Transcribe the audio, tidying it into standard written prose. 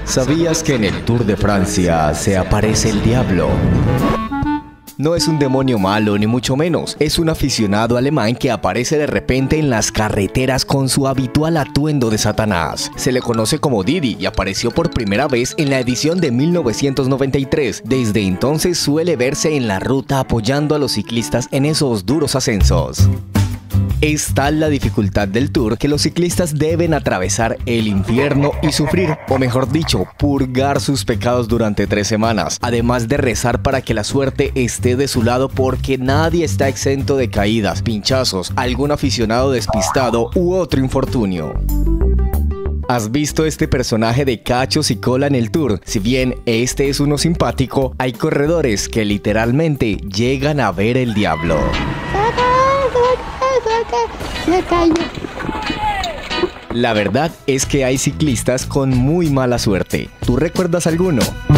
¿Sabías que en el Tour de Francia se aparece el diablo? No es un demonio malo ni mucho menos, es un aficionado alemán que aparece de repente en las carreteras con su habitual atuendo de Satanás. Se le conoce como Didi y apareció por primera vez en la edición de 1993. Desde entonces suele verse en la ruta apoyando a los ciclistas en esos duros ascensos. Es tal la dificultad del Tour que los ciclistas deben atravesar el infierno y sufrir, o mejor dicho, purgar sus pecados durante 3 semanas, además de rezar para que la suerte esté de su lado porque nadie está exento de caídas, pinchazos, algún aficionado despistado u otro infortunio. ¿Has visto este personaje de cachos y cola en el Tour? Si bien este es uno simpático, hay corredores que literalmente llegan a ver el diablo. La verdad es que hay ciclistas con muy mala suerte. ¿Tú recuerdas alguno?